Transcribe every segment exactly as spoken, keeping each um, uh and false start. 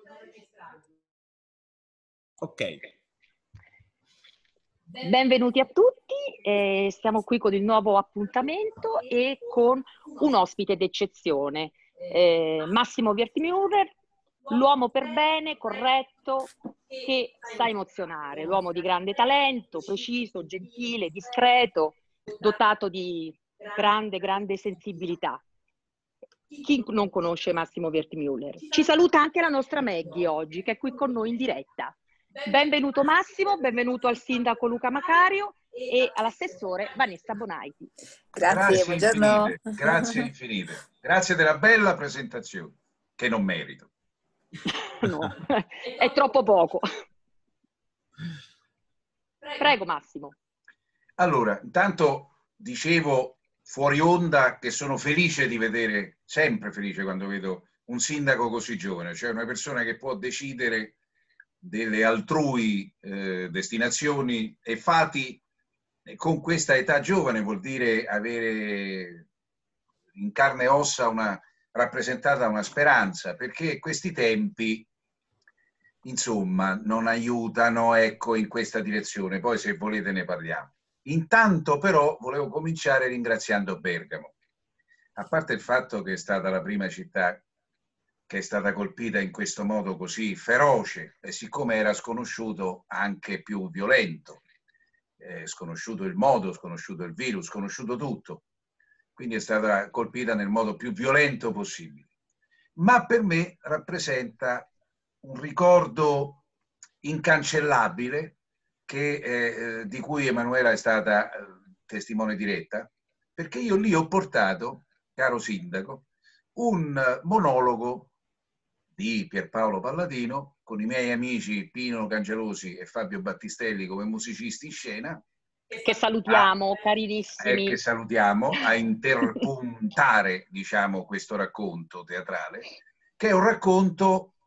Ok. Benvenuti a tutti, eh, siamo qui con il nuovo appuntamento e con un ospite d'eccezione, eh, Massimo Wertmüller, l'uomo per bene, corretto, che sa emozionare, l'uomo di grande talento, preciso, gentile, discreto, dotato di grande, grande sensibilità. Chi non conosce Massimo Wertmüller? Ci saluta anche la nostra Maggie oggi, che è qui con noi in diretta. Benvenuto Massimo, benvenuto al sindaco Luca Macario e all'assessore Vanessa Bonaiti. Grazie, Grazie buongiorno. infinite, grazie infinite. Grazie della bella presentazione, che non merito. No, è troppo poco. Prego Massimo. Allora, intanto dicevo fuori onda che sono felice di vedere, sempre felice quando vedo un sindaco così giovane, cioè una persona che può decidere delle altrui eh, destinazioni e fatti con questa età giovane, vuol dire avere in carne e ossa una, rappresentata una speranza, perché questi tempi insomma non aiutano, ecco, in questa direzione. Poi se volete ne parliamo. Intanto però volevo cominciare ringraziando Bergamo, a parte il fatto che è stata la prima città che è stata colpita in questo modo così feroce e siccome era sconosciuto anche più violento, eh, sconosciuto il modo, sconosciuto il virus, sconosciuto tutto, quindi è stata colpita nel modo più violento possibile. Ma per me rappresenta un ricordo incancellabile che, eh, di cui Emanuela è stata eh, testimone diretta, perché io lì ho portato, caro sindaco, un monologo di Pierpaolo Palladino con i miei amici Pino Cangelosi e Fabio Battistelli come musicisti in scena, che salutiamo, a, carinissimi. Eh, che salutiamo, a interpuntare, diciamo, questo racconto teatrale, che è un racconto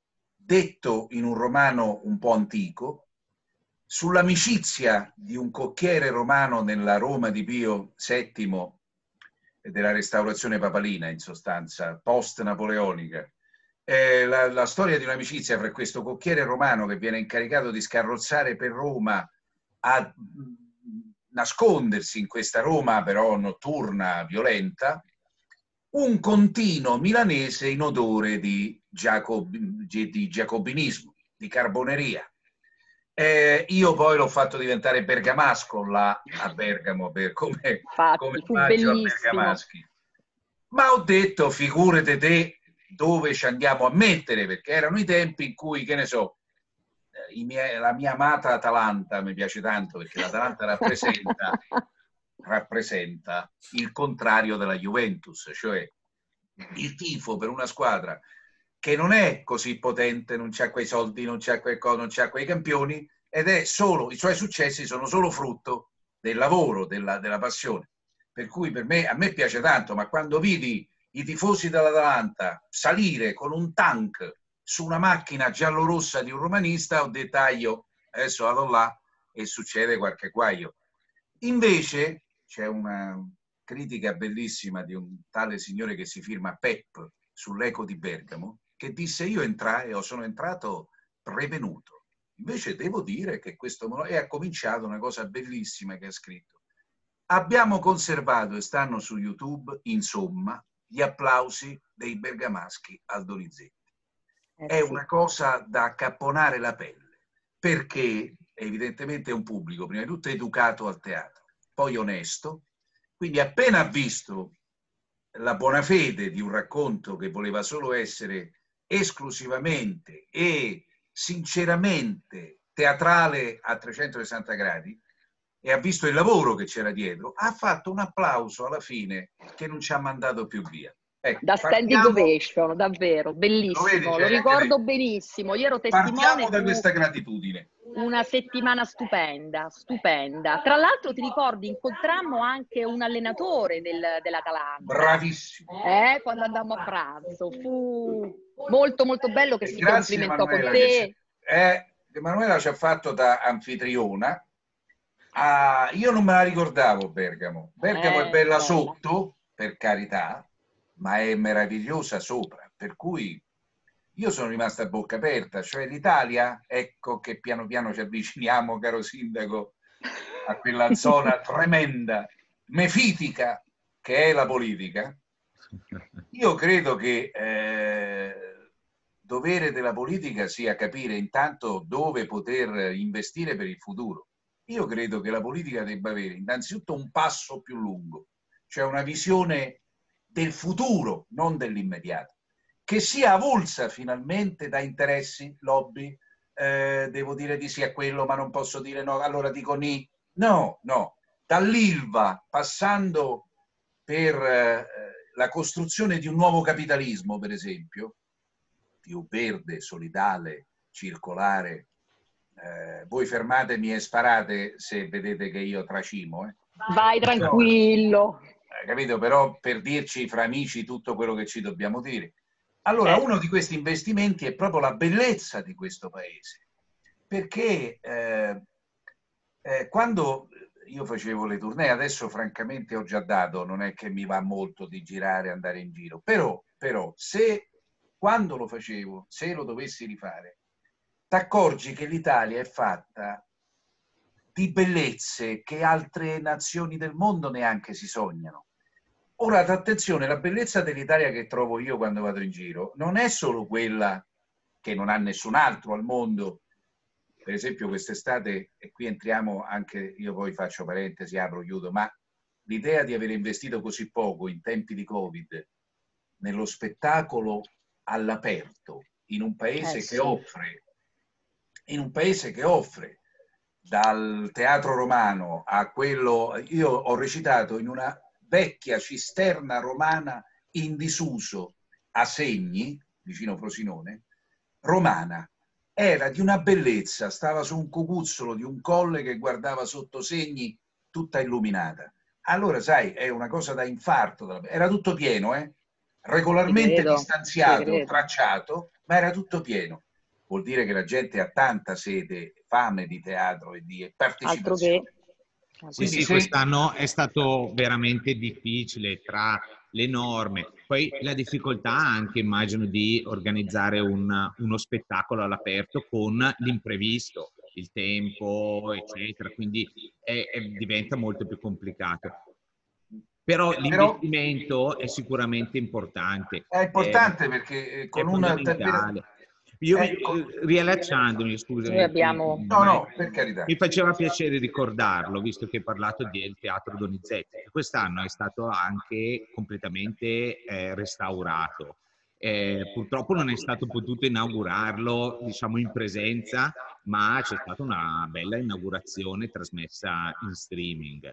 detto in un romano un po' antico, sull'amicizia di un cocchiere romano nella Roma di Pio settimo e della restaurazione papalina, in sostanza, post-napoleonica. Eh, la, la storia di un'amicizia fra questo cocchiere romano che viene incaricato di scarrozzare per Roma a nascondersi in questa Roma però notturna, violenta, un contino milanese in odore di, Giacob, di giacobinismo, di carboneria. Eh, io poi l'ho fatto diventare bergamasco là a Bergamo, per come, Infatti, come fu faccio a bellissimo. bergamaschi. Ma ho detto, figurate te dove ci andiamo a mettere, perché erano i tempi in cui, che ne so, i miei, la mia amata Atalanta mi piace tanto perché l'Atalanta rappresenta, rappresenta il contrario della Juventus, cioè il tifo per una squadra che non è così potente, non c'ha quei soldi, non c'ha quel non c'ha quei campioni, ed è solo, i suoi successi sono solo frutto del lavoro, della, della passione. Per cui per me, a me piace tanto, ma quando vidi i tifosi dell'Atalanta salire con un tank su una macchina giallorossa di un romanista, ho detto, ah, io adesso vado là e succede qualche guaio. Invece c'è una critica bellissima di un tale signore che si firma Pep sull'Eco di Bergamo, che disse, io entrai o sono entrato prevenuto. Invece devo dire che questo e ha cominciato una cosa bellissima che ha scritto. Abbiamo conservato e stanno su YouTube, insomma, gli applausi dei bergamaschi al Donizetti. Eh, È sì. una cosa da accapponare la pelle, perché evidentemente è un pubblico, prima di tutto educato al teatro, poi onesto, quindi appena ha visto la buona fede di un racconto che voleva solo essere esclusivamente e sinceramente teatrale a trecentosessanta gradi, e ha visto il lavoro che c'era dietro, ha fatto un applauso alla fine che non ci ha mandato più via. Ecco, Da standing partiamo, ovation, davvero, bellissimo, lo, vedi, lo ricordo dei... benissimo. Io ero Partiamo testimone, da fu questa gratitudine. una settimana stupenda, stupenda. Tra l'altro ti ricordi, incontrammo anche un allenatore del, dell'Atalanta. Bravissimo. Eh, quando andammo a pranzo. Fu molto molto bello che E si grazie complimentò Emanuela, con te. che eh, Emanuela ci ha fatto da anfitriona. Ah, io non me la ricordavo Bergamo. Bergamo Eh, è bella bella. sotto, per carità, ma è meravigliosa sopra. Per cui io sono rimasto a bocca aperta, cioè l'Italia, ecco che piano piano ci avviciniamo, caro sindaco, a quella zona tremenda, mefitica che è la politica. Io credo che eh, dovere della politica sia capire intanto dove poter investire per il futuro. Io credo che la politica debba avere innanzitutto un passo più lungo, cioè una visione del futuro, non dell'immediato, che sia avulsa finalmente da interessi, lobby, eh, devo dire di sì a quello ma non posso dire no, allora dico ni. No, no, dall'Ilva passando per eh, la costruzione di un nuovo capitalismo, per esempio, più verde, solidale, circolare. Eh, voi fermatemi e sparate se vedete che io tracimo. Eh. Vai tranquillo. Eh, capito? Però per dirci fra amici tutto quello che ci dobbiamo dire. Allora, uno di questi investimenti è proprio la bellezza di questo paese, perché eh, eh, quando io facevo le tournée, adesso francamente ho già dato, non è che mi va molto di girare e andare in giro, però, però se quando lo facevo, se lo dovessi rifare, ti accorgi che l'Italia è fatta di bellezze che altre nazioni del mondo neanche si sognano. Ora, attenzione, la bellezza dell'Italia che trovo io quando vado in giro non è solo quella che non ha nessun altro al mondo. Per esempio quest'estate, e qui entriamo anche, io poi faccio parentesi, apro, chiudo, ma l'idea di aver investito così poco in tempi di Covid nello spettacolo all'aperto, in un paese Eh, che sì. offre, in un paese che offre dal teatro romano a quello, io ho recitato in una vecchia cisterna romana in disuso a Segni, vicino Frosinone, romana. Era di una bellezza, stava su un cucuzzolo di un colle che guardava sotto Segni, tutta illuminata. Allora, sai, è una cosa da infarto. Era tutto pieno, eh? Regolarmente credo, distanziato, credo. tracciato, ma era tutto pieno. Vuol dire che la gente ha tanta sede, fame di teatro e di partecipazione. Altro che. Sì, Quindi sì, se... quest'anno è stato veramente difficile tra le norme, poi la difficoltà anche, immagino, di organizzare un, uno spettacolo all'aperto con l'imprevisto, il tempo, eccetera, quindi è, è, diventa molto più complicato. Però l'investimento è sicuramente importante. È importante è, perché con è una... fondamentale. Io mi, ecco, riallacciandomi, scusami, noi abbiamo... no, no, per carità. Mi faceva piacere ricordarlo, visto che hai parlato del Teatro Donizetti, che quest'anno è stato anche completamente eh, restaurato. Eh, purtroppo non è stato potuto inaugurarlo, diciamo, in presenza, ma c'è stata una bella inaugurazione trasmessa in streaming.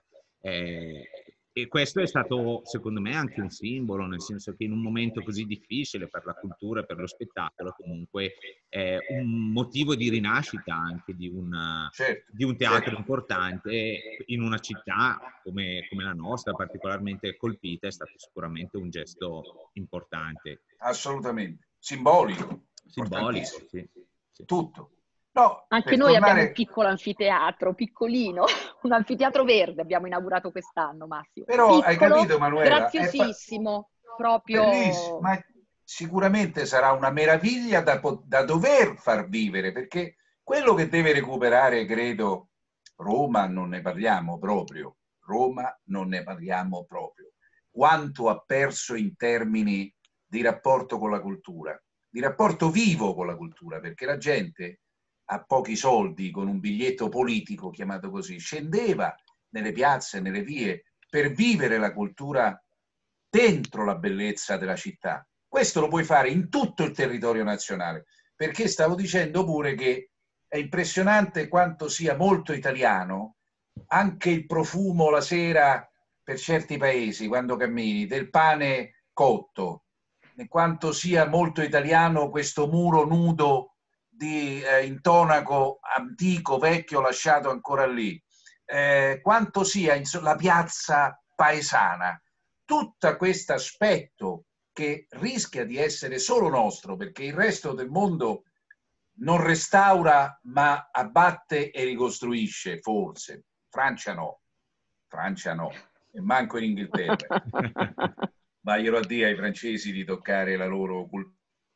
Eh, e questo è stato, secondo me, anche un simbolo, nel senso che in un momento così difficile per la cultura e per lo spettacolo, comunque è un motivo di rinascita anche di, una, certo, di un teatro certo. importante in una città come, come la nostra, particolarmente colpita, è stato sicuramente un gesto importante. Assolutamente. Simbolico. Simbolico, sì, sì. Tutto. No, anche noi tornare... abbiamo un piccolo anfitteatro, piccolino, un anfitteatro verde abbiamo inaugurato quest'anno, Massimo. Però piccolo, hai capito, Manuela? graziosissimo, fa... proprio... Bellissimo, ma sicuramente sarà una meraviglia da, da dover far vivere, perché quello che deve recuperare, credo, Roma non ne parliamo proprio, Roma non ne parliamo proprio. Quanto ha perso in termini di rapporto con la cultura, di rapporto vivo con la cultura, perché la gente a pochi soldi, con un biglietto politico, chiamato così, scendeva nelle piazze, nelle vie, per vivere la cultura dentro la bellezza della città. Questo lo puoi fare in tutto il territorio nazionale, perché stavo dicendo pure che è impressionante quanto sia molto italiano anche il profumo la sera per certi paesi, quando cammini, del pane cotto, e quanto sia molto italiano questo muro nudo di eh, intonaco antico, vecchio, lasciato ancora lì, eh, quanto sia la piazza paesana, tutto questo aspetto che rischia di essere solo nostro, perché il resto del mondo non restaura ma abbatte e ricostruisce, forse. Francia no, Francia no, e manco in Inghilterra. Vaglielo a dire ai francesi di toccare la loro cultura.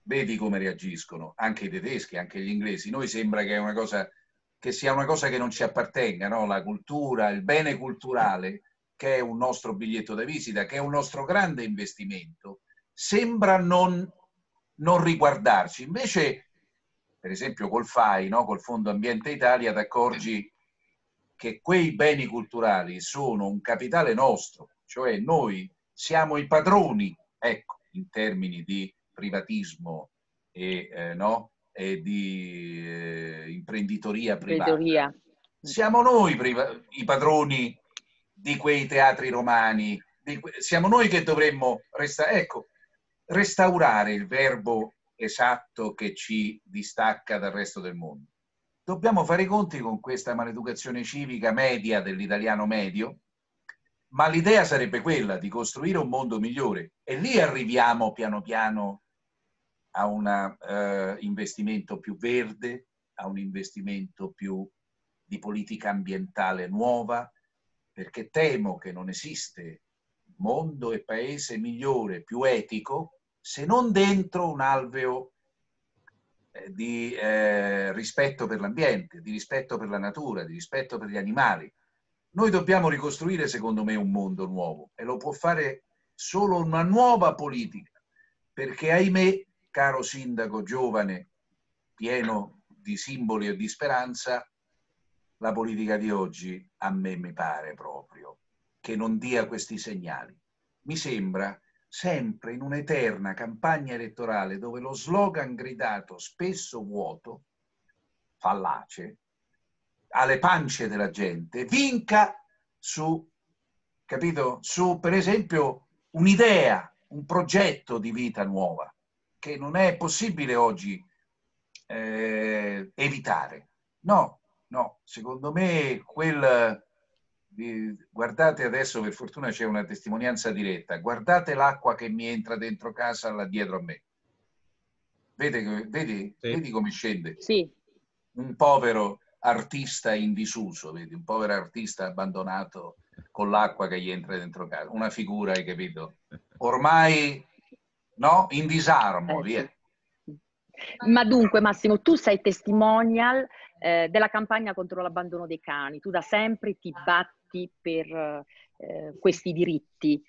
vedi come reagiscono, anche i tedeschi, anche gli inglesi. Noi sembra che, è una cosa, che sia una cosa che non ci appartenga, no? La cultura, il bene culturale, che è un nostro biglietto da visita, che è un nostro grande investimento, sembra non, non riguardarci. Invece, per esempio col F A I, no? Col Fondo Ambiente Italia, ti accorgi che quei beni culturali sono un capitale nostro, cioè noi siamo i padroni, ecco, in termini di privatismo e, eh, no? e di eh, imprenditoria privata. Imprenditoria. Siamo noi i padroni di quei teatri romani, di que siamo noi che dovremmo resta ecco, restaurare il verbo esatto che ci distacca dal resto del mondo. Dobbiamo fare i conti con questa maleducazione civica media dell'italiano medio, ma l'idea sarebbe quella di costruire un mondo migliore, e lì arriviamo piano piano a un uh, investimento più verde, a un investimento più di politica ambientale nuova, perché temo che non esiste mondo e paese migliore, più etico, se non dentro un alveo eh, di eh, rispetto per l'ambiente, di rispetto per la natura, di rispetto per gli animali. Noi dobbiamo ricostruire, secondo me, un mondo nuovo, e lo può fare solo una nuova politica, perché ahimè, caro sindaco giovane, pieno di simboli e di speranza, la politica di oggi a me mi pare proprio che non dia questi segnali. Mi sembra sempre in un'eterna campagna elettorale dove lo slogan gridato, spesso vuoto, fallace, alle pance della gente, vinca su, capito? Su, per esempio, un'idea, un progetto di vita nuova, che non è possibile oggi eh, evitare. No, no, secondo me quel... Guardate adesso, per fortuna c'è una testimonianza diretta, guardate l'acqua che mi entra dentro casa là dietro a me. Vedi, vedi, sì. vedi come scende? Sì. Un povero artista in disuso, vedi? Un povero artista abbandonato con l'acqua che gli entra dentro casa. Una figura, hai capito? Ormai, no? In disarmo, Eh, via. sì. Ma dunque, Massimo, tu sei testimonial eh, della campagna contro l'abbandono dei cani. Tu da sempre ti batti per eh, questi diritti.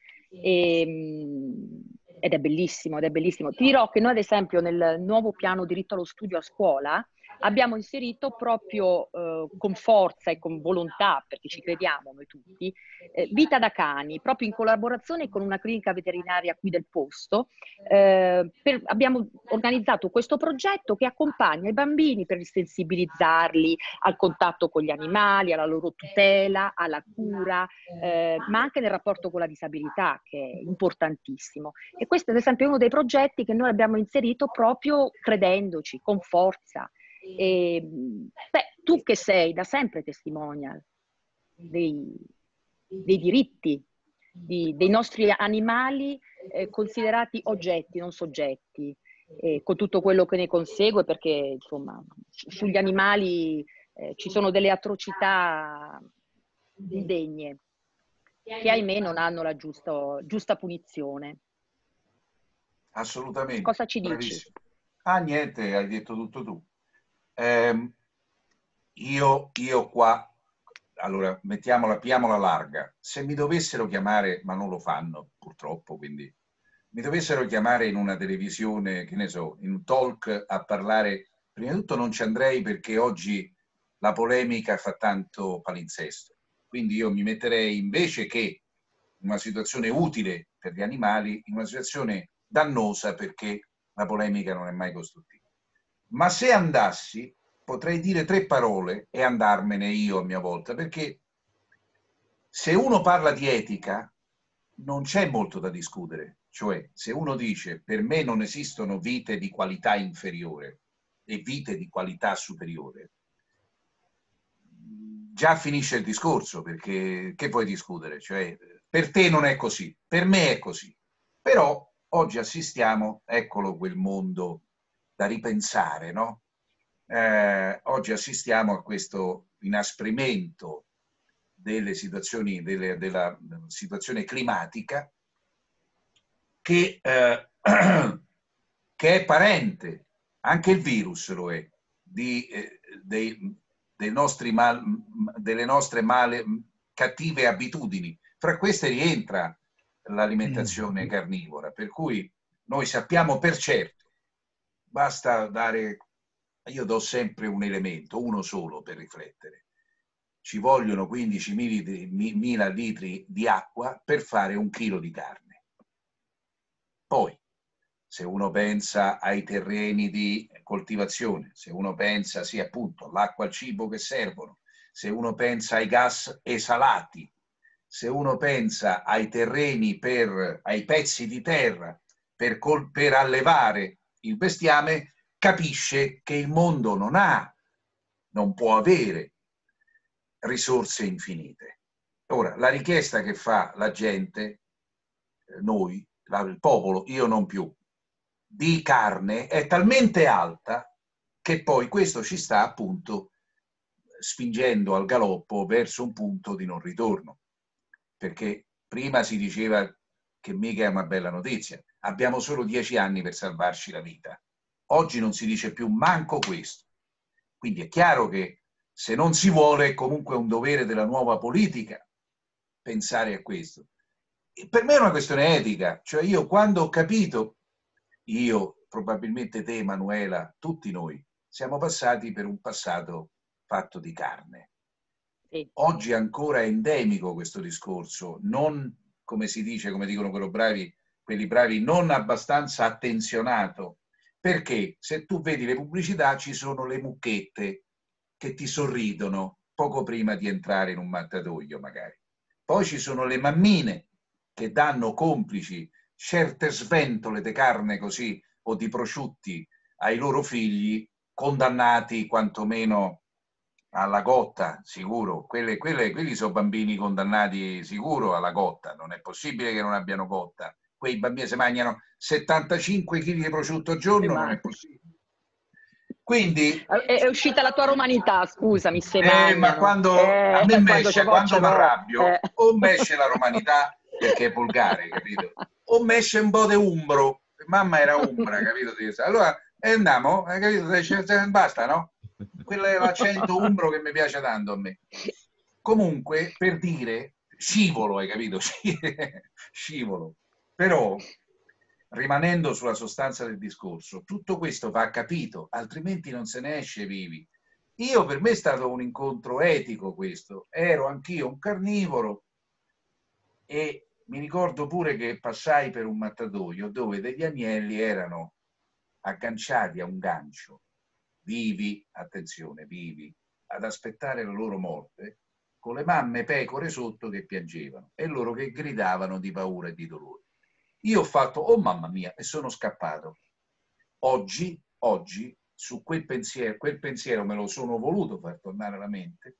E, ed è bellissimo, ed è bellissimo. Ti dirò che noi, ad esempio, nel nuovo piano diritto allo studio a scuola, abbiamo inserito proprio eh, con forza e con volontà, perché ci crediamo noi tutti, eh, vita da cani, proprio in collaborazione con una clinica veterinaria qui del posto. Eh, per, abbiamo organizzato questo progetto che accompagna i bambini per sensibilizzarli al contatto con gli animali, alla loro tutela, alla cura, eh, ma anche nel rapporto con la disabilità, che è importantissimo. E questo, ad esempio, è uno dei progetti che noi abbiamo inserito proprio credendoci, con forza. E, beh, tu che sei da sempre testimonial dei, dei diritti di, dei nostri animali eh, considerati oggetti, non soggetti, eh, con tutto quello che ne consegue, perché insomma sugli animali eh, ci sono delle atrocità indegne che ahimè non hanno la giusta, giusta punizione. Assolutamente. Cosa ci dici? Bravissimo. Ah, niente, hai detto tutto tu. Eh, io, io qua, allora, mettiamola, piamola larga. Se mi dovessero chiamare, ma non lo fanno purtroppo, quindi mi dovessero chiamare in una televisione, che ne so, in un talk a parlare, prima di tutto non ci andrei perché oggi la polemica fa tanto palinsesto. Quindi io mi metterei, invece che in una situazione utile per gli animali, in una situazione dannosa perché la polemica non è mai costruttiva. Ma se andassi, potrei dire tre parole e andarmene io a mia volta, perché se uno parla di etica non c'è molto da discutere. Cioè, se uno dice per me non esistono vite di qualità inferiore e vite di qualità superiore, già finisce il discorso, perché che puoi discutere? Cioè, per te non è così, per me è così. Però oggi assistiamo, eccolo quel mondo da ripensare, no? Eh, oggi assistiamo a questo inasprimento delle situazioni, delle, della situazione climatica che, eh, che è parente, anche il virus lo è, di, eh, dei, dei nostri mal, delle nostre male, cattive abitudini. Fra queste rientra l'alimentazione carnivora, per cui noi sappiamo per certo, basta dare, io do sempre un elemento, uno solo per riflettere. Ci vogliono quindicimila litri di acqua per fare un chilo di carne. Poi, se uno pensa ai terreni di coltivazione, se uno pensa, sì, appunto, all'acqua, al cibo che servono, se uno pensa ai gas esalati, se uno pensa ai terreni per, ai pezzi di terra per, col, per allevare il bestiame, capisce che il mondo non ha, non può avere risorse infinite. Ora, la richiesta che fa la gente, noi, il popolo, io non più, di carne è talmente alta che poi questo ci sta appunto spingendo al galoppo verso un punto di non ritorno. Perché prima si diceva che mica è una bella notizia, abbiamo solo dieci anni per salvarci la vita. Oggi non si dice più manco questo. Quindi è chiaro che se non si vuole è comunque un dovere della nuova politica pensare a questo. E per me è una questione etica, cioè io quando ho capito, io, probabilmente te Emanuela, tutti noi, siamo passati per un passato fatto di carne. Sì. Oggi ancora è endemico questo discorso, non, come si dice, come dicono quelli bravi, quelli bravi, non abbastanza attenzionato, perché se tu vedi le pubblicità ci sono le mucchette che ti sorridono poco prima di entrare in un mattatoio magari. Poi ci sono le mammine che danno complici certe sventole di carne così o di prosciutti ai loro figli condannati quantomeno alla gotta, sicuro. Quelle, quelle, quelli sono bambini condannati sicuro alla gotta, non è possibile che non abbiano gotta. Quei bambini si mangiano settantacinque chili di prosciutto al giorno, non è possibile. Quindi è, è uscita la tua romanità, scusami se eh, ma quando eh, a me quando mesce, quando mi arrabbio, eh. o mesce la romanità perché è volgare, capito? O mesce un po' di umbro, mamma era umbra, capito? Allora e andiamo, hai capito? Basta, no? Quello è l'accento umbro che mi piace tanto a me. Comunque, per dire, scivolo, hai capito? Scivolo. Però, rimanendo sulla sostanza del discorso, tutto questo va capito, altrimenti non se ne esce vivi. Io, per me è stato un incontro etico questo, ero anch'io un carnivoro e mi ricordo pure che passai per un mattatoio dove degli agnelli erano agganciati a un gancio, vivi, attenzione, vivi, ad aspettare la loro morte, con le mamme pecore sotto che piangevano e loro che gridavano di paura e di dolore. Io ho fatto, oh mamma mia, e sono scappato. Oggi, oggi, su quel pensiero, quel pensiero me lo sono voluto far tornare alla mente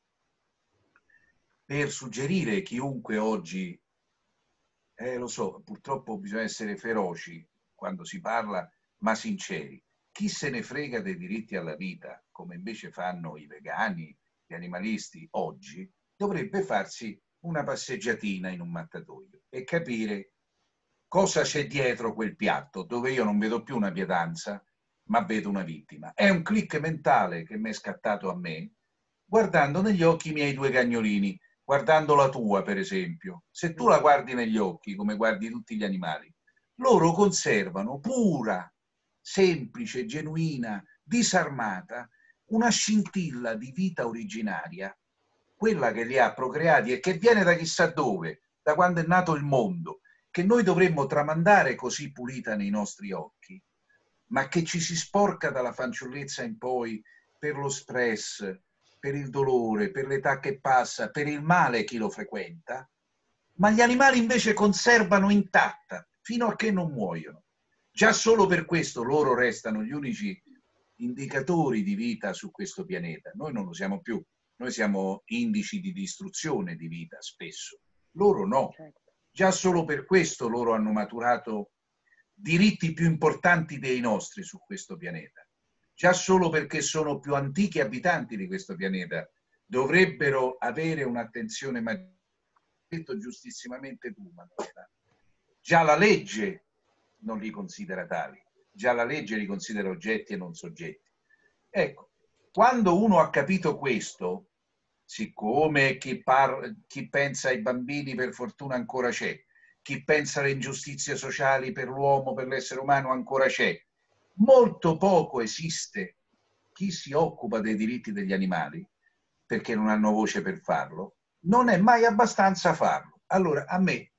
per suggerire a chiunque oggi, eh, lo so, purtroppo bisogna essere feroci quando si parla, ma sinceri. Chi se ne frega dei diritti alla vita, come invece fanno i vegani, gli animalisti oggi, dovrebbe farsi una passeggiatina in un mattatoio e capire cosa c'è dietro quel piatto, dove io non vedo più una pietanza, ma vedo una vittima. È un click mentale che mi è scattato a me, guardando negli occhi i miei due cagnolini, guardando la tua, per esempio. Se tu la guardi negli occhi, come guardi tutti gli animali, loro conservano pura, semplice, genuina, disarmata, una scintilla di vita originaria, quella che li ha procreati e che viene da chissà dove, da quando è nato il mondo, che noi dovremmo tramandare così pulita nei nostri occhi, ma che ci si sporca dalla fanciullezza in poi per lo stress, per il dolore, per l'età che passa, per il male chi lo frequenta, ma gli animali invece conservano intatta fino a che non muoiono. Già solo per questo loro restano gli unici indicatori di vita su questo pianeta. Noi non lo siamo più, noi siamo indici di distruzione di vita spesso, loro no. Già solo per questo loro hanno maturato diritti più importanti dei nostri su questo pianeta. Già solo perché sono più antichi abitanti di questo pianeta dovrebbero avere un'attenzione maggiore. Detto giustissimamente tu, Manuela. Già la legge non li considera tali. già la legge li considera oggetti e non soggetti. Ecco, quando uno ha capito questo, siccome chi, par chi pensa ai bambini per fortuna ancora c'è, chi pensa alle ingiustizie sociali per l'uomo, per l'essere umano ancora c'è, molto poco esiste chi si occupa dei diritti degli animali, perché non hanno voce per farlo, non è mai abbastanza farlo. Allora, a me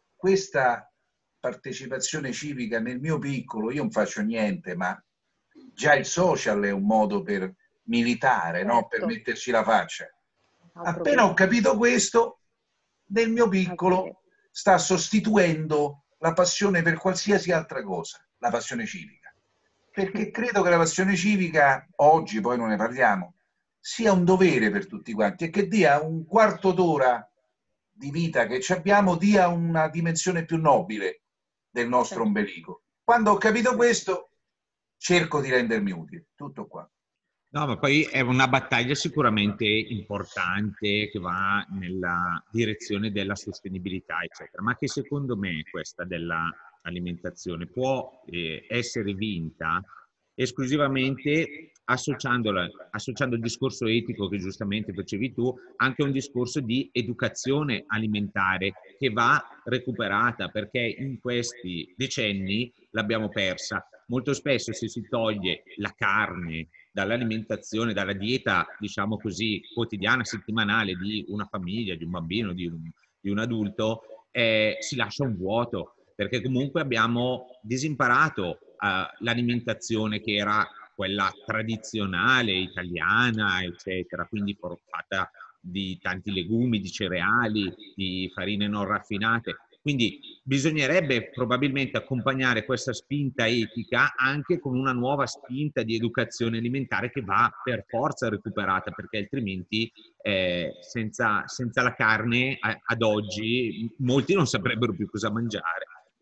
questa partecipazione civica nel mio piccolo, io non faccio niente, ma già il social è un modo per militare, certo, no? Per metterci la faccia. Appena ho capito questo, nel mio piccolo sta sostituendo la passione per qualsiasi altra cosa, la passione civica. Perché credo che la passione civica, oggi poi non ne parliamo, sia un dovere per tutti quanti e che dia un quarto d'ora di vita che ci abbiamo, dia una dimensione più nobile del nostro ombelico. Quando ho capito questo, cerco di rendermi utile. Tutto qua. No, ma poi è una battaglia sicuramente importante che va nella direzione della sostenibilità, eccetera, ma che secondo me questa dell'alimentazione può eh, essere vinta esclusivamente associandola, associando il discorso etico che giustamente facevi tu, anche a un discorso di educazione alimentare che va recuperata, perché in questi decenni l'abbiamo persa. Molto spesso se si toglie la carne dall'alimentazione, dalla dieta, diciamo così, quotidiana, settimanale di una famiglia, di un bambino, di un, di un adulto, eh, si lascia un vuoto, perché comunque abbiamo disimparato uh, l'alimentazione che era quella tradizionale, italiana, eccetera, quindi fatta di tanti legumi, di cereali, di farine non raffinate. Quindi bisognerebbe probabilmente accompagnare questa spinta etica anche con una nuova spinta di educazione alimentare che va per forza recuperata, perché altrimenti eh, senza, senza la carne a, ad oggi molti non saprebbero più cosa mangiare.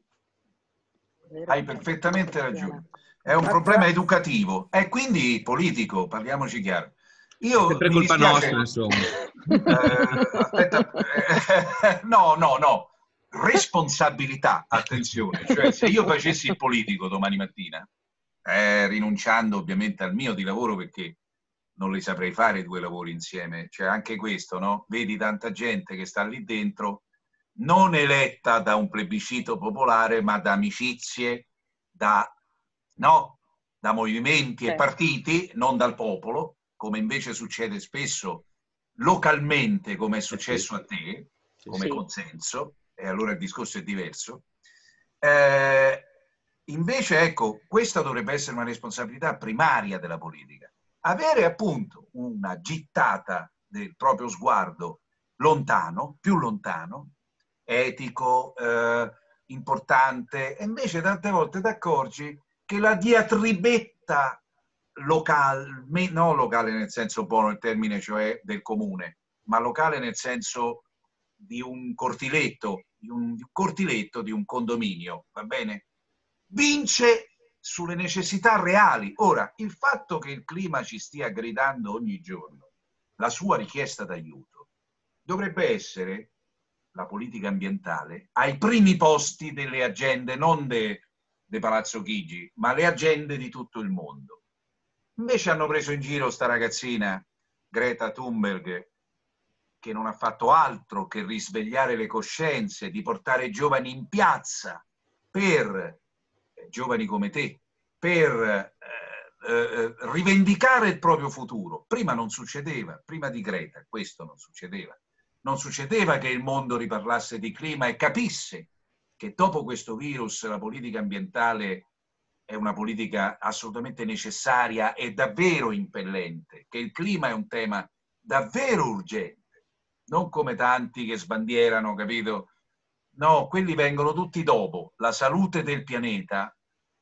Hai perfettamente ragione. È un problema educativo e quindi politico, parliamoci chiaro. Io è sempre mi colpa dispiace... nostra, insomma. Eh, aspetta, eh, no, no, no. Responsabilità, attenzione, cioè se io facessi il politico domani mattina, eh, rinunciando ovviamente al mio di lavoro perché non li saprei fare due lavori insieme, cioè anche questo, no? Vedi tanta gente che sta lì dentro, non eletta da un plebiscito popolare, ma da amicizie, da, no, da movimenti e partiti, non dal popolo, come invece succede spesso localmente, come è successo a te, come sì. consenso. E allora il discorso è diverso. Eh, invece, ecco, questa dovrebbe essere una responsabilità primaria della politica. Avere appunto una gittata del proprio sguardo lontano, più lontano, etico, eh, importante, e invece tante volte ti accorgi che la diatribetta locale, non locale nel senso buono il termine, cioè del comune, ma locale nel senso di un cortiletto, di un cortiletto di un condominio, va bene? Vince sulle necessità reali. Ora, il fatto che il clima ci stia gridando ogni giorno, la sua richiesta d'aiuto, dovrebbe essere la politica ambientale ai primi posti delle agende, non de, de Palazzo Chigi, ma le agende di tutto il mondo. Invece hanno preso in giro sta ragazzina, Greta Thunberg, che non ha fatto altro che risvegliare le coscienze, di portare i giovani in piazza per, eh, giovani come te, per eh, eh, rivendicare il proprio futuro. Prima non succedeva, prima di Greta questo non succedeva. Non succedeva che il mondo riparlasse di clima e capisse che dopo questo virus la politica ambientale è una politica assolutamente necessaria e davvero impellente, che il clima è un tema davvero urgente. Non come tanti che sbandierano, capito? No, quelli vengono tutti dopo. La salute del pianeta,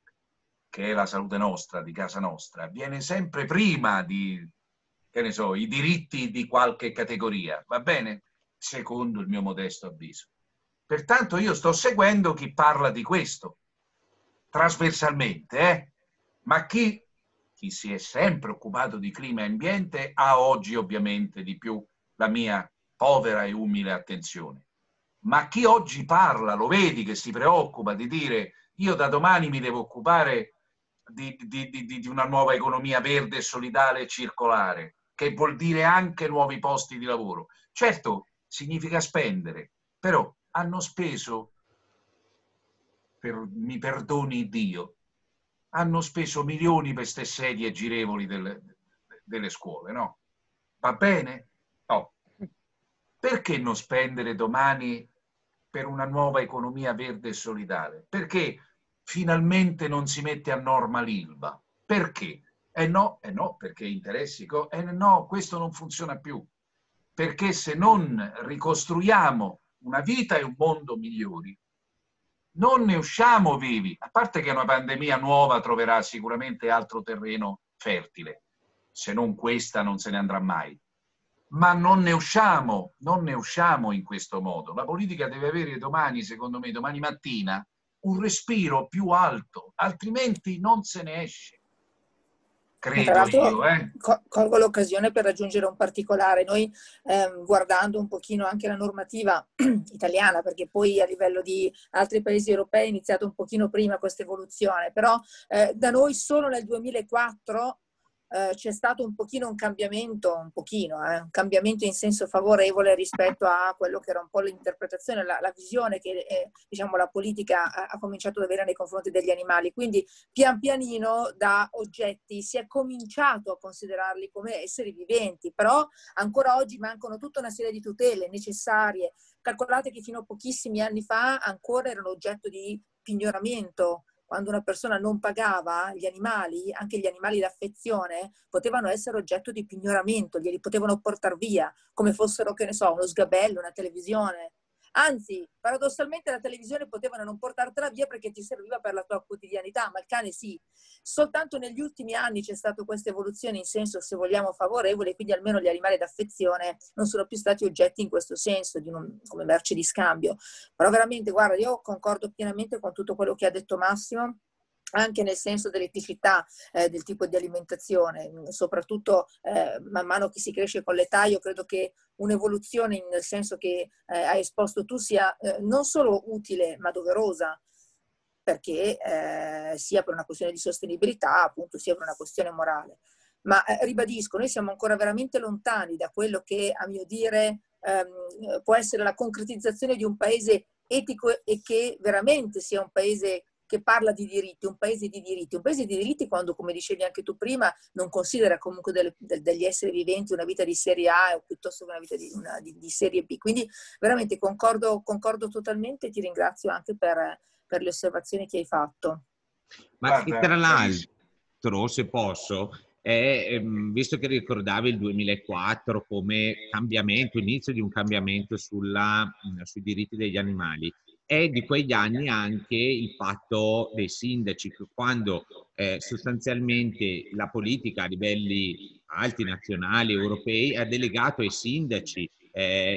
che è la salute nostra, di casa nostra, viene sempre prima di, che ne so, i diritti di qualche categoria, va bene? Secondo il mio modesto avviso. Pertanto io sto seguendo chi parla di questo, trasversalmente, eh? Ma chi, chi si è sempre occupato di clima e ambiente ha oggi ovviamente di più la mia povera e umile attenzione. Ma chi oggi parla, lo vedi che si preoccupa di dire io da domani mi devo occupare di, di, di, di una nuova economia verde, solidale e circolare, che vuol dire anche nuovi posti di lavoro. Certo, significa spendere, però hanno speso, per, mi perdoni Dio, hanno speso milioni per queste sedie girevoli delle, delle scuole, no? Va bene? No. Perché non spendere domani per una nuova economia verde e solidale? Perché finalmente non si mette a norma l'I L V A? Perché? Eh no, eh no, perché interessi... Eh no, questo non funziona più. Perché se non ricostruiamo una vita e un mondo migliori, non ne usciamo vivi. A parte che una pandemia nuova troverà sicuramente altro terreno fertile. Se non questa non se ne andrà mai. Ma non ne usciamo, non ne usciamo in questo modo. La politica deve avere domani, secondo me, domani mattina, un respiro più alto, altrimenti non se ne esce. Credo io, eh. Colgo l'occasione per raggiungere un particolare. Noi, ehm, guardando un pochino anche la normativa italiana, perché poi a livello di altri paesi europei è iniziato un pochino prima questa evoluzione, però eh, da noi solo nel duemilaquattro Uh, c'è stato un pochino un cambiamento, un pochino, eh, un cambiamento in senso favorevole rispetto a quello che era un po' l'interpretazione, la, la visione che eh, diciamo, la politica ha, ha cominciato ad avere nei confronti degli animali. Quindi pian pianino da oggetti si è cominciato a considerarli come esseri viventi, però ancora oggi mancano tutta una serie di tutele necessarie. Calcolate che fino a pochissimi anni fa ancora erano oggetto di pignoramento. Quando una persona non pagava, gli animali, anche gli animali d'affezione, potevano essere oggetto di pignoramento, glieli potevano portare via, come fossero, che ne so, uno sgabello, una televisione. Anzi, paradossalmente la televisione potevano non portartela via perché ti serviva per la tua quotidianità, ma il cane sì. Soltanto negli ultimi anni c'è stata questa evoluzione in senso, se vogliamo, favorevole, quindi almeno gli animali d'affezione non sono più stati oggetti in questo senso, di un, come merce di scambio. Però veramente, guarda, io concordo pienamente con tutto quello che ha detto Massimo, anche nel senso dell'eticità eh, del tipo di alimentazione, soprattutto eh, man mano che si cresce con l'età. Io credo che un'evoluzione nel senso che eh, hai esposto tu sia eh, non solo utile ma doverosa, perché eh, sia per una questione di sostenibilità, appunto, sia per una questione morale. Ma eh, ribadisco, noi siamo ancora veramente lontani da quello che, a mio dire, ehm, può essere la concretizzazione di un paese etico e che veramente sia un paese che parla di diritti, un paese di diritti. Un paese di diritti quando, come dicevi anche tu prima, non considera comunque delle, de, degli esseri viventi una vita di serie A o piuttosto che una vita di, una, di, di serie B. Quindi veramente concordo, concordo totalmente e ti ringrazio anche per, per le osservazioni che hai fatto. Ma che tra l'altro, se posso, è, visto che ricordavi il duemilaquattro come cambiamento, inizio di un cambiamento sulla, sui diritti degli animali, è di quegli anni anche il patto dei sindaci, quando eh, sostanzialmente la politica a livelli alti, nazionali, europei, ha delegato ai sindaci eh,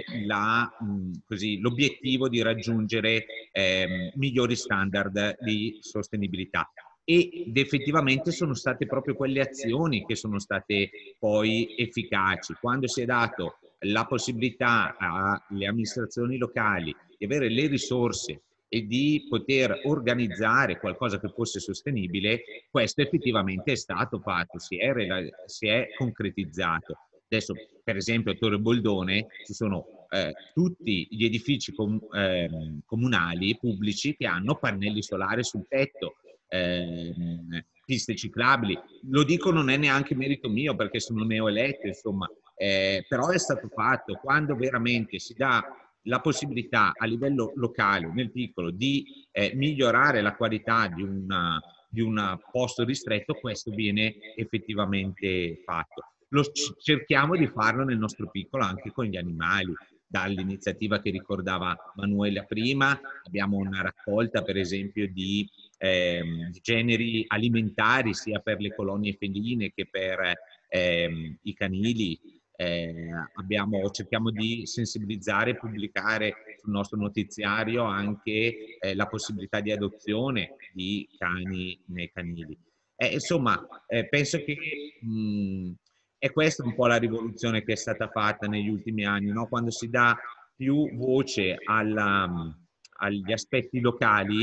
l'obiettivo di raggiungere eh, migliori standard di sostenibilità. Ed effettivamente sono state proprio quelle azioni che sono state poi efficaci, quando si è dato la possibilità alle amministrazioni locali di avere le risorse e di poter organizzare qualcosa che fosse sostenibile. Questo effettivamente è stato fatto, si è, si è concretizzato. Adesso, per esempio, a Torre Boldone ci sono eh, tutti gli edifici com eh, comunali pubblici che hanno pannelli solari sul tetto, eh, piste ciclabili. Lo dico, non è neanche merito mio perché sono neoeletto, insomma, eh, però è stato fatto. Quando veramente si dà la possibilità a livello locale, nel piccolo, di eh, migliorare la qualità di una, di un posto ristretto, questo viene effettivamente fatto. Lo cerchiamo di farlo nel nostro piccolo anche con gli animali, dall'iniziativa che ricordava Manuela prima. Abbiamo una raccolta, per esempio, di eh, generi alimentari sia per le colonie feline che per eh, i canili. Eh, abbiamo, cerchiamo di sensibilizzare e pubblicare sul nostro notiziario anche eh, la possibilità di adozione di cani nei canili. Eh, insomma, eh, penso che mh, è questa un po' la rivoluzione che è stata fatta negli ultimi anni, no? Quando si dà più voce alla, agli aspetti locali,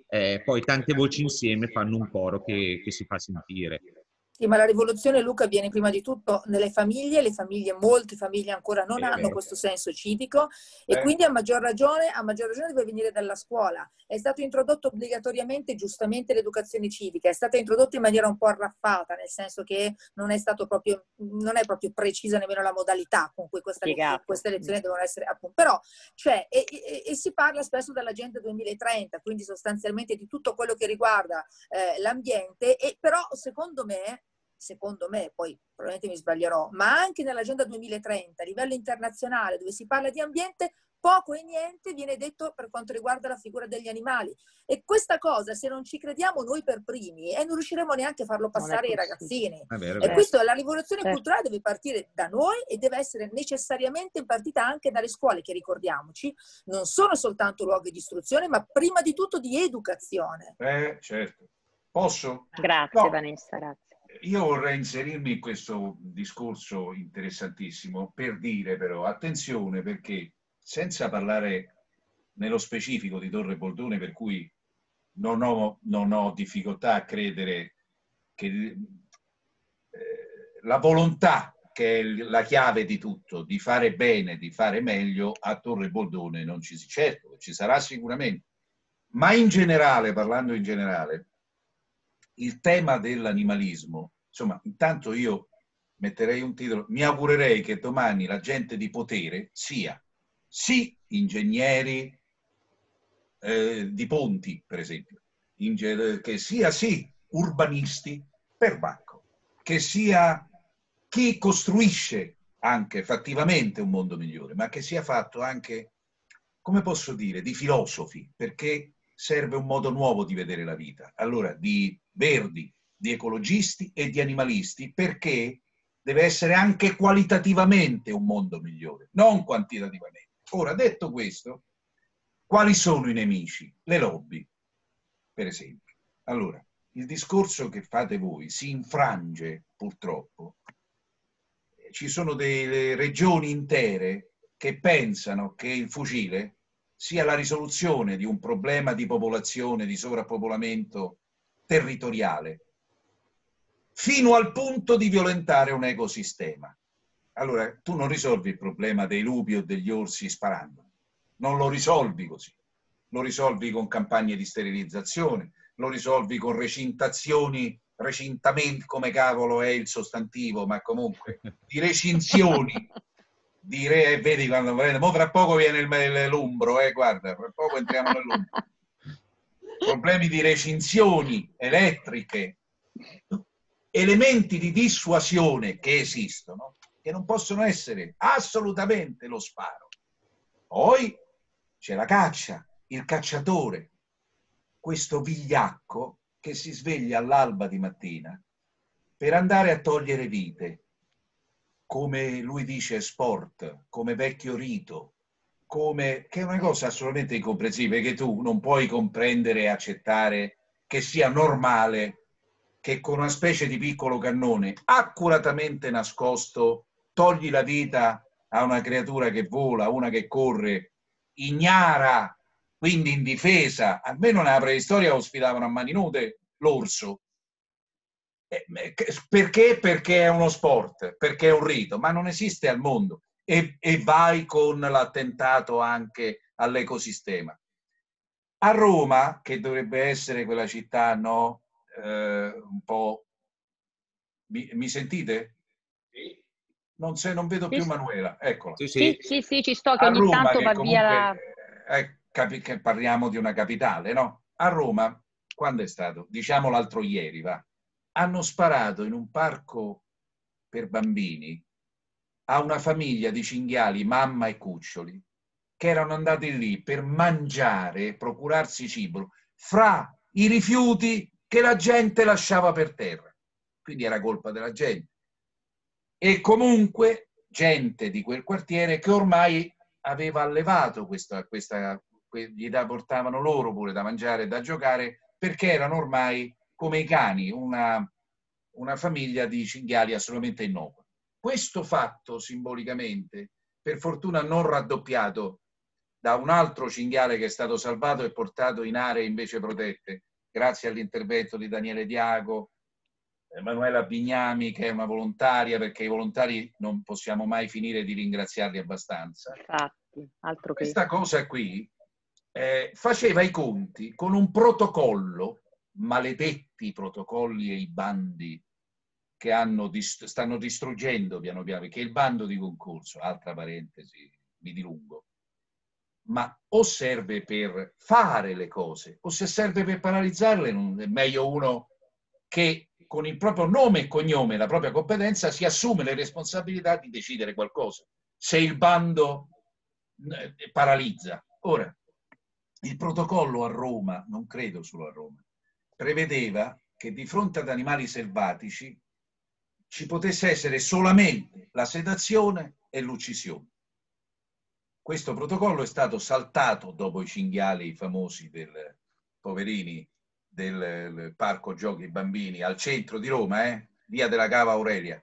eh, poi tante voci insieme fanno un coro che, che si fa sentire. Sì, ma la rivoluzione, Luca, avviene prima di tutto nelle famiglie, le famiglie, molte famiglie ancora non Eh, hanno beh. questo senso civico e Eh. quindi a maggior ragione, a maggior ragione deve venire dalla scuola. È stato introdotto obbligatoriamente, giustamente, l'educazione civica, è stata introdotta in maniera un po' arraffata, nel senso che non è stato proprio, non è proprio precisa nemmeno la modalità con cui questa, queste lezioni devono essere, appunto, però cioè, e, e, e si parla spesso dell'Agenda duemilatrenta, quindi sostanzialmente di tutto quello che riguarda eh, l'ambiente, e però secondo me secondo me, poi probabilmente mi sbaglierò, ma anche nell'Agenda duemilatrenta a livello internazionale dove si parla di ambiente, poco e niente viene detto per quanto riguarda la figura degli animali. E questa cosa, se non ci crediamo noi per primi, eh, non riusciremo neanche a farlo passare ai ragazzini. È vero, è e vero. questo, la rivoluzione certo. culturale deve partire da noi e deve essere necessariamente impartita anche dalle scuole, che ricordiamoci, non sono soltanto luoghi di istruzione, ma prima di tutto di educazione. Eh, certo. Posso? Grazie, No. Vanessa, grazie. Io vorrei inserirmi in questo discorso interessantissimo per dire però, attenzione, perché senza parlare nello specifico di Torre Boldone, per cui non ho, non ho difficoltà a credere che eh, la volontà, che è la chiave di tutto, di fare bene, di fare meglio, a Torre Boldone non ci sia. Certo, ci sarà sicuramente. Ma in generale, parlando in generale, il tema dell'animalismo, insomma, intanto io metterei un titolo, mi augurerei che domani la gente di potere sia sì ingegneri eh, di ponti, per esempio, che sia sì urbanisti per Bacco, che sia chi costruisce anche fattivamente un mondo migliore, ma che sia fatto anche, come posso dire, di filosofi, perché serve un modo nuovo di vedere la vita. Allora, di verdi, di ecologisti e di animalisti, perché deve essere anche qualitativamente un mondo migliore, non quantitativamente. Ora, detto questo, quali sono i nemici? Le lobby, per esempio. Allora, il discorso che fate voi si infrange, purtroppo. Ci sono delle regioni intere che pensano che il fucile sia la risoluzione di un problema di popolazione, di sovrappopolamento territoriale, fino al punto di violentare un ecosistema. Allora, tu non risolvi il problema dei lupi o degli orsi sparando, non lo risolvi così, lo risolvi con campagne di sterilizzazione, lo risolvi con recintazioni, recintamenti, come cavolo è il sostantivo, ma comunque, di recinzioni. Dire, eh, vedi quando mo fra poco viene l'umbro, eh, guarda, fra poco entriamo nell'umbro. Problemi di recinzioni elettriche, elementi di dissuasione che esistono, che non possono essere assolutamente lo sparo. Poi c'è la caccia, il cacciatore, questo vigliacco che si sveglia all'alba di mattina per andare a togliere vite, come lui dice sport, come vecchio rito, come, che è una cosa assolutamente incomprensibile, che tu non puoi comprendere e accettare che sia normale che con una specie di piccolo cannone accuratamente nascosto togli la vita a una creatura che vola, una che corre, ignara, quindi indifesa. Almeno nella preistoria ospitavano a mani nude l'orso. Perché? Perché è uno sport, perché è un rito, ma non esiste al mondo. E, e vai con l'attentato anche all'ecosistema. A Roma, che dovrebbe essere quella città, no, eh, un po'... Mi, mi sentite? Sì. Non, se, non vedo più Manuela, eccola. Sì, sì, sì, sì, ci sto, che a ogni Roma, tanto che va comunque, via la... eh, capi, che parliamo di una capitale, no? A Roma, quando è stato? Diciamo l'altro ieri, va. Hanno sparato in un parco per bambini a una famiglia di cinghiali, mamma e cuccioli, che erano andati lì per mangiare, procurarsi cibo, fra i rifiuti che la gente lasciava per terra. Quindi era colpa della gente. E comunque gente di quel quartiere che ormai aveva allevato questa, questa gli da portavano loro pure da mangiare e da giocare, perché erano ormai come i cani, una, una famiglia di cinghiali assolutamente innocua. Questo fatto simbolicamente, per fortuna non raddoppiato da un altro cinghiale che è stato salvato e portato in aree invece protette, grazie all'intervento di Daniele Diaco, Emanuela Bignami, che è una volontaria, perché i volontari non possiamo mai finire di ringraziarli abbastanza. Infatti, altro che... Questa cosa qui eh, faceva i conti con un protocollo, maledetti protocolli e i bandi che hanno dist- stanno distruggendo piano piano, perché il bando di concorso, altra parentesi, mi dilungo, ma o serve per fare le cose o se serve per paralizzarle, non è meglio uno che con il proprio nome e cognome, la propria competenza, si assume le responsabilità di decidere qualcosa, se il bando eh, paralizza. Ora, il protocollo a Roma, non credo solo a Roma, prevedeva che di fronte ad animali selvatici ci potesse essere solamente la sedazione e l'uccisione. Questo protocollo è stato saltato dopo i cinghiali famosi del poverini del, del parco giochi bambini al centro di Roma, eh? Via della Cava Aurelia.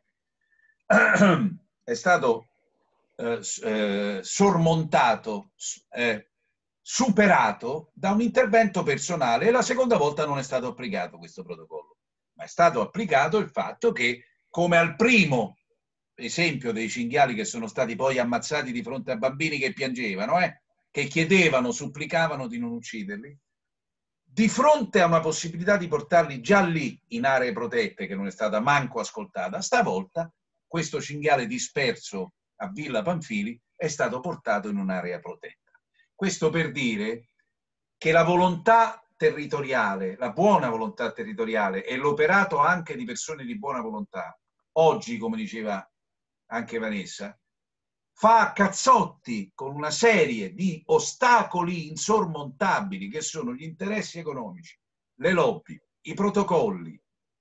È stato eh, eh, sormontato, eh, superato da un intervento personale e la seconda volta non è stato applicato questo protocollo, ma è stato applicato il fatto che, come al primo esempio dei cinghiali che sono stati poi ammazzati di fronte a bambini che piangevano, eh, che chiedevano, supplicavano di non ucciderli, di fronte a una possibilità di portarli già lì in aree protette che non è stata manco ascoltata, stavolta questo cinghiale disperso a Villa Pamphili è stato portato in un'area protetta. Questo per dire che la volontà territoriale, la buona volontà territoriale e l'operato anche di persone di buona volontà, oggi, come diceva anche Vanessa, fa a cazzotti con una serie di ostacoli insormontabili che sono gli interessi economici, le lobby, i protocolli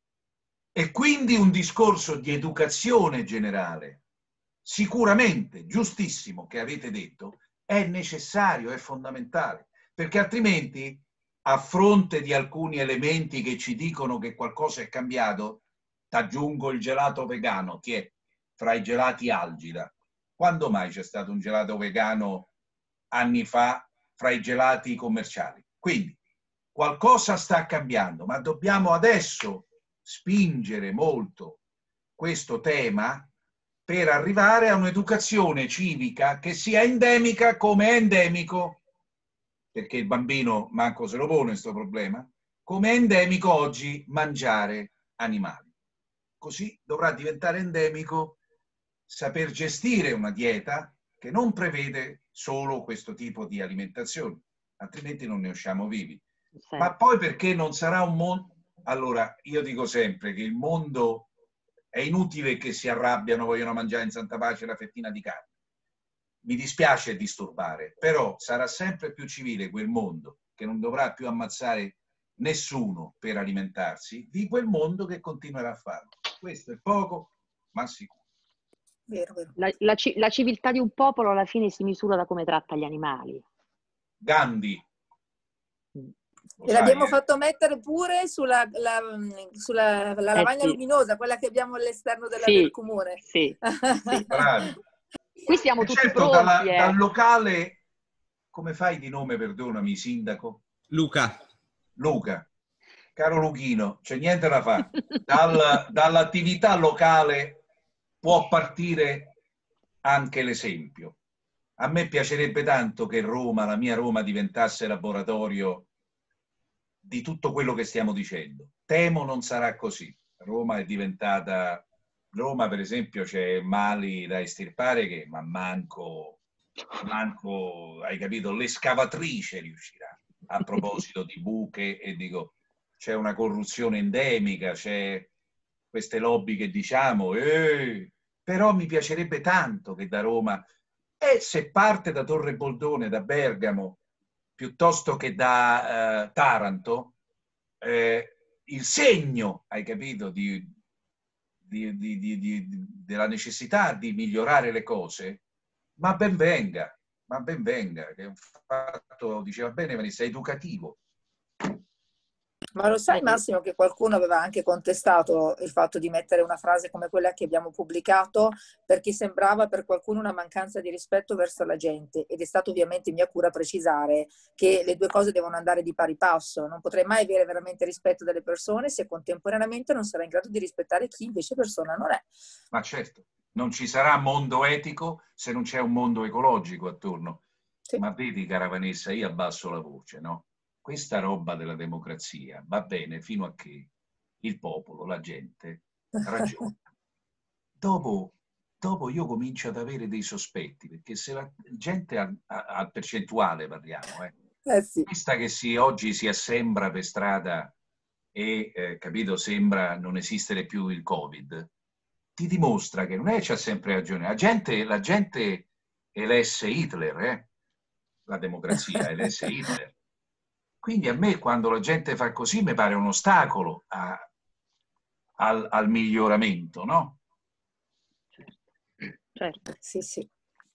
e quindi un discorso di educazione generale, sicuramente giustissimo, che avete detto, è necessario, è fondamentale, perché altrimenti, a fronte di alcuni elementi che ci dicono che qualcosa è cambiato, t'aggiungo il gelato vegano, che è fra i gelati Algida. Quando mai c'è stato un gelato vegano anni fa fra i gelati commerciali? Quindi qualcosa sta cambiando, ma dobbiamo adesso spingere molto questo tema per arrivare a un'educazione civica che sia endemica come è endemico, perché il bambino manco se lo pone questo problema, come è endemico oggi mangiare animali. Così dovrà diventare endemico saper gestire una dieta che non prevede solo questo tipo di alimentazione, altrimenti non ne usciamo vivi. Sì. Ma poi perché non sarà un mondo... Allora, io dico sempre che il mondo è inutile che si arrabbiano, vogliono mangiare in santa pace la fettina di carne. Mi dispiace disturbare, però sarà sempre più civile quel mondo che non dovrà più ammazzare nessuno per alimentarsi, di quel mondo che continuerà a farlo. Questo è poco, ma sicuro. Vero, vero. La, la, la civiltà di un popolo alla fine si misura da come tratta gli animali. Gandhi. Mm. E l'abbiamo eh. fatto mettere pure sulla, la, sulla la lavagna eh sì. luminosa, quella che abbiamo all'esterno della, sì, del comune. Sì, sì. Bravi. Qui siamo e tutti certo, pronti. Dalla, eh. Dal locale, come fai di nome, perdonami, sindaco? Luca. Luca. Caro Luchino, c'è niente da fare. Dal, dall'attività locale può partire anche l'esempio. A me piacerebbe tanto che Roma, la mia Roma, diventasse laboratorio di tutto quello che stiamo dicendo. Temo non sarà così. Roma è diventata... Roma, per esempio, c'è mali da estirpare che, ma manco, manco, hai capito, l'escavatrice riuscirà. A proposito di buche e dico, c'è una corruzione endemica, c'è queste lobby che diciamo, eh, però mi piacerebbe tanto che da Roma, e se parte da Torre Boldone, da Bergamo, piuttosto che da eh, Taranto, eh, il segno, hai capito, di, di, di, di, di, della necessità di migliorare le cose, ma ben venga, ma ben venga, che è un fatto, diceva bene Vanessa, educativo. Ma lo sai Massimo che qualcuno aveva anche contestato il fatto di mettere una frase come quella che abbiamo pubblicato, perché sembrava per qualcuno una mancanza di rispetto verso la gente, ed è stato ovviamente mia cura precisare che le due cose devono andare di pari passo. Non potrei mai avere veramente rispetto delle persone se contemporaneamente non sarà in grado di rispettare chi invece persona non è. Ma certo, non ci sarà mondo etico se non c'è un mondo ecologico attorno. Sì. Ma vedi, cara Vanessa, io abbasso la voce, no? Questa roba della democrazia va bene fino a che il popolo, la gente, ragiona. Dopo, dopo io comincio ad avere dei sospetti, perché se la gente a, a, a percentuale parliamo, eh, eh sì. questa che si, oggi si assembra per strada e, eh, capito, sembra non esistere più il Covid, ti dimostra che non è che c'ha sempre ragione. La gente, la gente elesse Hitler, eh? La democrazia elesse Hitler. Quindi a me quando la gente fa così mi pare un ostacolo a, al, al miglioramento, no? Certo, sì, sì.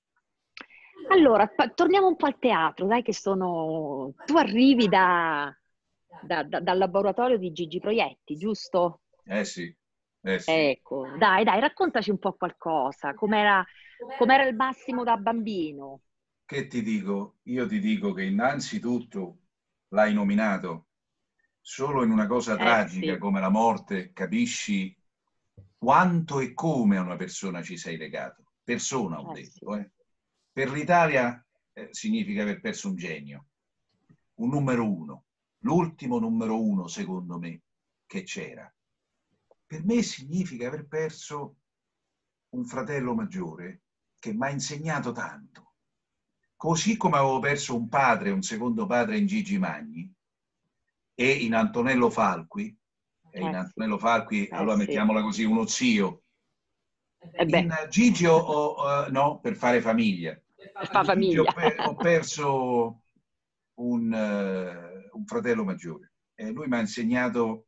Allora, torniamo un po' al teatro, dai che sono... Tu arrivi da, da, da, dal laboratorio di Gigi Proietti, giusto? Eh sì. Eh sì. Ecco, dai, dai, raccontaci un po' qualcosa, com'era, com'era il Massimo da bambino? Che ti dico? Io ti dico che innanzitutto l'hai nominato, solo in una cosa Eh, tragica sì. come la morte capisci quanto e come a una persona ci sei legato. Persona, ho Eh, detto. sì. Eh. Per l'Italia eh, significa aver perso un genio, un numero uno, l'ultimo numero uno secondo me che c'era. Per me significa aver perso un fratello maggiore che mi ha insegnato tanto. Così come avevo perso un padre, un secondo padre in Gigi Magni e in Antonello Falqui, e in Eh, Antonello Falqui, eh, allora sì. mettiamola così, uno zio. Eh beh. In Gigi ho, ho, uh, no, per fare famiglia. Per fare In Gigi famiglia. ho, per, ho perso un, uh, un fratello maggiore e lui mi ha insegnato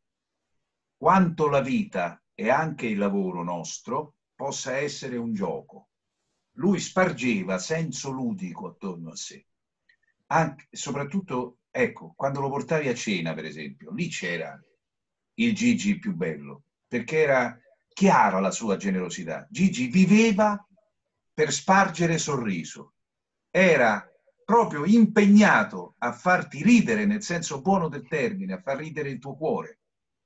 quanto la vita e anche il lavoro nostro possa essere un gioco. Lui spargeva senso ludico attorno a sé. Anche, soprattutto, ecco, quando lo portavi a cena, per esempio, lì c'era il Gigi più bello, perché era chiara la sua generosità. Gigi viveva per spargere sorriso. Era proprio impegnato a farti ridere, nel senso buono del termine, a far ridere il tuo cuore.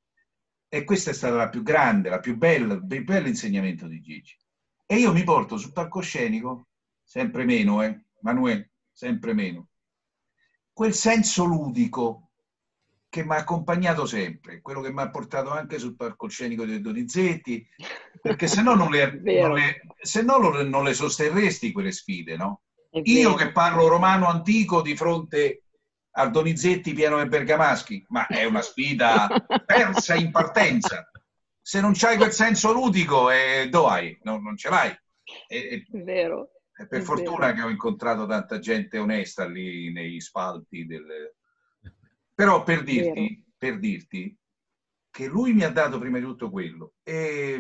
E questa è stata la più grande, la più bella, il più bello insegnamento di Gigi. E io mi porto sul palcoscenico, sempre meno, eh, Manuel, sempre meno, quel senso ludico che mi ha accompagnato sempre, quello che mi ha portato anche sul palcoscenico del Donizetti, perché se no non le, non le, se no non le sosterresti quelle sfide, no? Io che parlo romano antico di fronte al Donizetti pieno di bergamaschi, ma è una sfida persa in partenza. Se non c'hai quel senso ludico, eh, dove hai? No, non ce l'hai. E, vero. E per fortuna vero. Che ho incontrato tanta gente onesta lì nei spalti. Del... Però per dirti, per dirti che lui mi ha dato prima di tutto quello. E,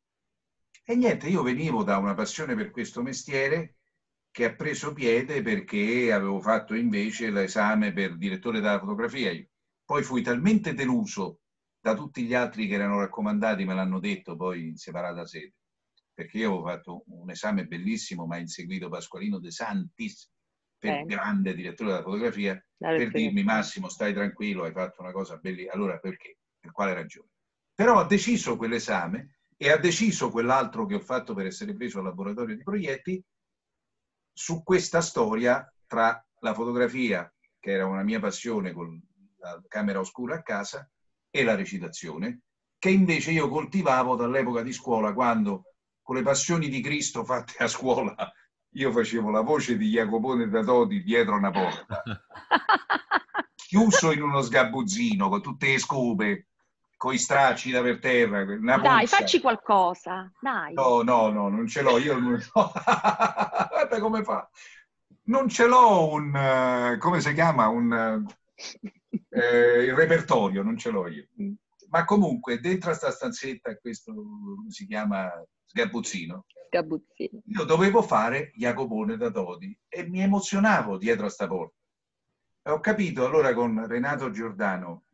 e niente, io venivo da una passione per questo mestiere che ha preso piede perché avevo fatto invece l'esame per direttore della fotografia. Io. Poi fui talmente deluso da tutti gli altri che erano raccomandati, me l'hanno detto poi in separata sede, perché io avevo fatto un esame bellissimo, ma inseguito Pasqualino De Santis, per eh. grande direttore della fotografia, la per dirmi Massimo stai tranquillo, hai fatto una cosa bellissima. Allora perché? Per quale ragione? Però ho deciso quell'esame e ha deciso quell'altro che ho fatto per essere preso al laboratorio di Proietti su questa storia tra la fotografia, che era una mia passione con la camera oscura a casa, e la recitazione, che invece io coltivavo dall'epoca di scuola, quando con le passioni di Cristo fatte a scuola io facevo la voce di Jacopone da Todi dietro una porta, chiuso in uno sgabuzzino con tutte le scope, con i stracci da per terra. Una dai, puzza. Facci qualcosa, dai. No, no, no, non ce l'ho, io non so. Guarda come fa. Non ce l'ho un, uh, come si chiama, un, uh, eh, il repertorio, non ce l'ho io. Ma comunque, dentro a sta stanzetta, questo si chiama sgabuzzino, Sgabuzzino, io dovevo fare Jacopone da Todi e mi emozionavo dietro a sta porta. E ho capito allora con Renato Giordano,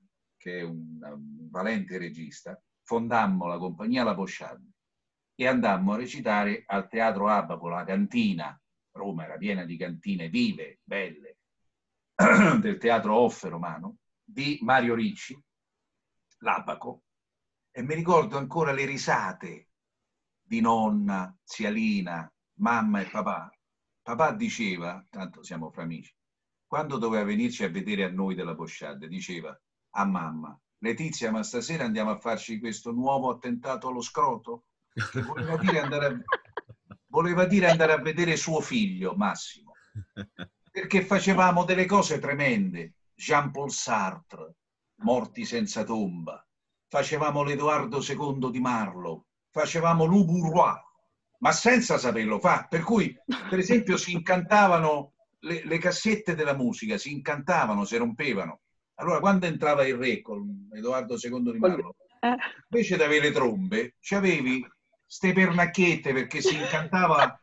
che è un, un valente regista, fondammo la compagnia La Bosciadde e andammo a recitare al Teatro Abaco, la cantina. Roma era piena di cantine vive, belle, del Teatro Offe romano, di Mario Ricci, l'Abaco, e mi ricordo ancora le risate di nonna, zia Lina, mamma e papà. Papà diceva, tanto siamo fra amici, quando doveva venirci a vedere a noi della Bosciadde, diceva a mamma: Letizia, ma stasera andiamo a farci questo nuovo attentato allo scroto? Che voleva dire andare a, voleva dire andare a vedere suo figlio, Massimo. Perché facevamo delle cose tremende. Jean-Paul Sartre, Morti senza tomba. Facevamo l'Edoardo secondo di Marlowe. Facevamo Lou Bourrois, ma senza saperlo fare. Per cui, per esempio, si incantavano le, le cassette della musica, si incantavano, si rompevano. Allora, quando entrava il re con Edoardo secondo di Marlowe, invece di avere le trombe, c'avevi ste pernacchiette, perché si incantava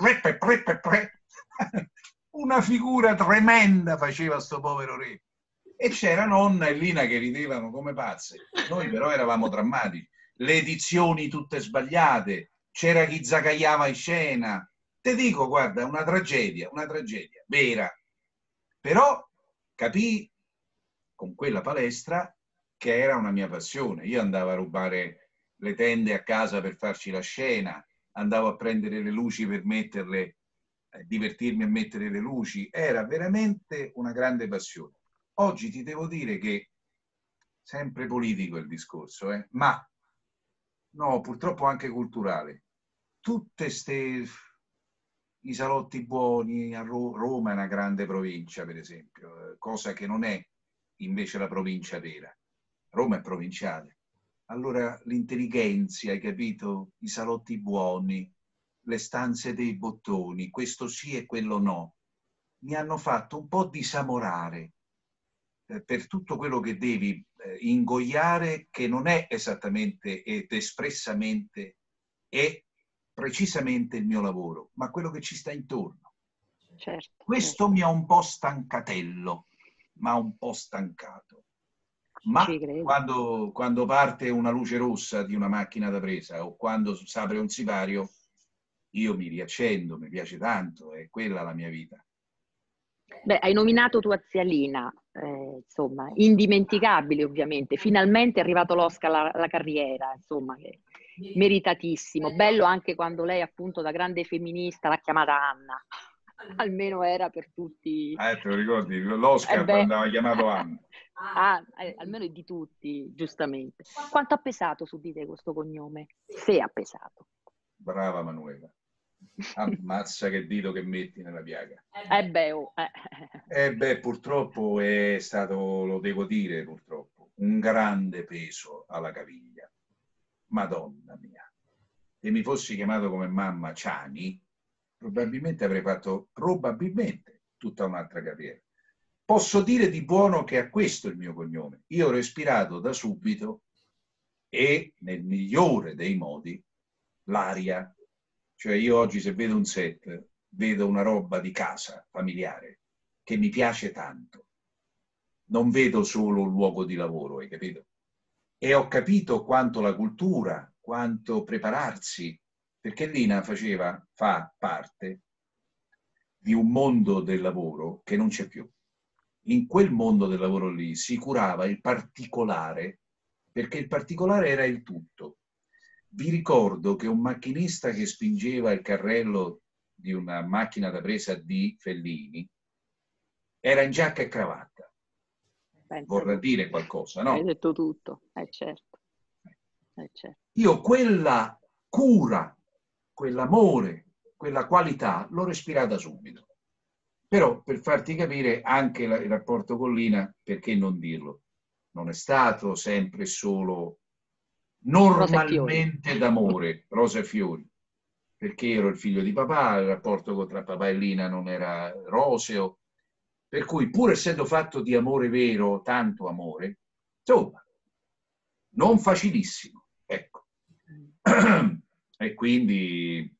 una figura tremenda faceva sto povero re. E c'era nonna e Lina che ridevano come pazze. Noi però eravamo drammatici. Le edizioni tutte sbagliate, c'era chi zagaiava in scena. Te dico, guarda, una tragedia, una tragedia vera. Però capii con quella palestra che era una mia passione. Io andavo a rubare le tende a casa per farci la scena, andavo a prendere le luci per metterle, eh, divertirmi a mettere le luci. Era veramente una grande passione. Oggi ti devo dire che, sempre politico il discorso, eh, ma no, purtroppo anche culturale. Tutte ste i salotti buoni, a Ro Roma è una grande provincia, per esempio, cosa che non è invece la provincia vera. Roma è provinciale. Allora l'intelligenza, hai capito? I salotti buoni, le stanze dei bottoni, questo sì e quello no, mi hanno fatto un po' disamorare eh, per tutto quello che devi eh, ingoiare, che non è esattamente ed espressamente e precisamente il mio lavoro, ma quello che ci sta intorno. Certo, Questo certo. mi ha un po' stancatello, ma un po' stancato. Ma quando, quando parte una luce rossa di una macchina da presa o quando si apre un sipario, io mi riaccendo, mi piace tanto, è quella la mia vita. Beh, hai nominato tua zia Lina, eh, insomma, indimenticabile ovviamente, finalmente è arrivato l'Oscar alla, alla carriera, insomma, che meritatissimo, bello anche quando lei appunto da grande femminista l'ha chiamata Anna, almeno era per tutti. Eh, te lo ricordi? L'Oscar eh andava chiamato Anna. Ah, eh, almeno di tutti, giustamente. Quanto ha pesato su di te questo cognome? Se ha pesato. Brava Manuela. Ammazza che dito che metti nella piaga. Eh beh, oh, eh. Eh beh, purtroppo è stato, lo devo dire purtroppo, un grande peso alla caviglia. Madonna mia. Se mi fossi chiamato come mamma Ciani, probabilmente avrei fatto, probabilmente, tutta un'altra carriera. Posso dire di buono che è questo il mio cognome. Io ho respirato da subito e, nel migliore dei modi, l'aria. Cioè io oggi se vedo un set, vedo una roba di casa, familiare, che mi piace tanto. Non vedo solo un luogo di lavoro, hai capito? E ho capito quanto la cultura, quanto prepararsi, perché Lina faceva, fa parte di un mondo del lavoro che non c'è più. In quel mondo del lavoro lì si curava il particolare, perché il particolare era il tutto. Vi ricordo che un macchinista che spingeva il carrello di una macchina da presa di Fellini era in giacca e cravatta. Pensa Vorrà tu. dire qualcosa, no? Hai detto tutto, eh certo. Eh certo. Io quella cura, quell'amore, quella qualità l'ho respirata subito. Però per farti capire anche la, il rapporto con Lina, perché non dirlo? Non è stato sempre solo normalmente d'amore, rosa e fiori, perché ero il figlio di papà, il rapporto tra papà e Lina non era roseo, per cui pur essendo fatto di amore vero, tanto amore, insomma, non facilissimo, ecco. E quindi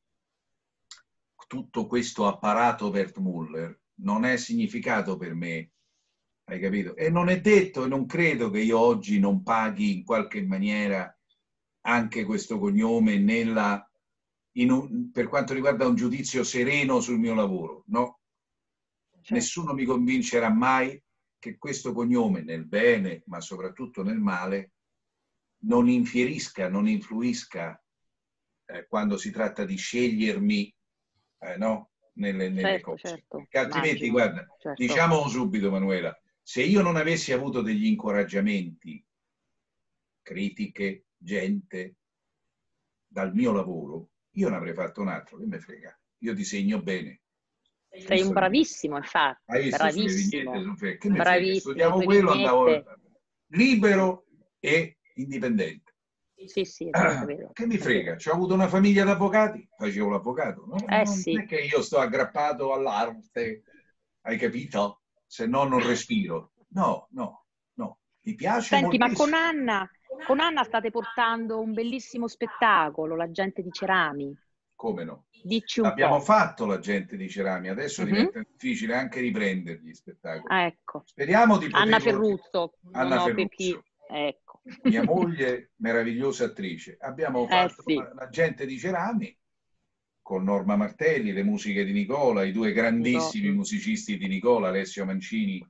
tutto questo apparato Wertmüller non è significato per me Hai capito? E non è detto, e non credo che io oggi non paghi in qualche maniera anche questo cognome nella, in un, per quanto riguarda un giudizio sereno sul mio lavoro, no? Certo. Nessuno mi convincerà mai che questo cognome, nel bene, ma soprattutto nel male, non infierisca, non influisca eh, quando si tratta di scegliermi, eh, no? Nelle, nelle certo, cose. Certo. Perché altrimenti, Immagino, guarda, certo. diciamo subito, Manuela, se io non avessi avuto degli incoraggiamenti, critiche, gente, dal mio lavoro, io ne avrei fatto un altro, che me frega. Io disegno bene. Sei un bravissimo, infatti. Hai visto Bravissimo. sulle vignette? Che me frega? Bravissimo. Studiavo quello, andavo libero e indipendente. Sì, sì, è vero, è vero. Che mi frega? Ci ho avuto una famiglia d'avvocati, facevo l'avvocato. No? Eh, non sì. è che io sto aggrappato all'arte, hai capito? Se no non respiro. No, no, no. Mi piace Senti, moltissimo. ma con Anna, con Anna state portando un bellissimo spettacolo, La gente di Cerami. Come no? Dici un Abbiamo po'. fatto La gente di Cerami, adesso Uh-huh. diventa difficile anche riprendergli gli spettacoli. Ah, ecco. Speriamo di poterlo... Anna Ferruzzo. Anna no, no, Ferruzzo. per chi... Ecco. Mia moglie, meravigliosa attrice. Abbiamo fatto eh, sì. La gente di Cerami con Norma Martelli, le musiche di Nicola, i due grandissimi no. musicisti di Nicola, Alessio Mancini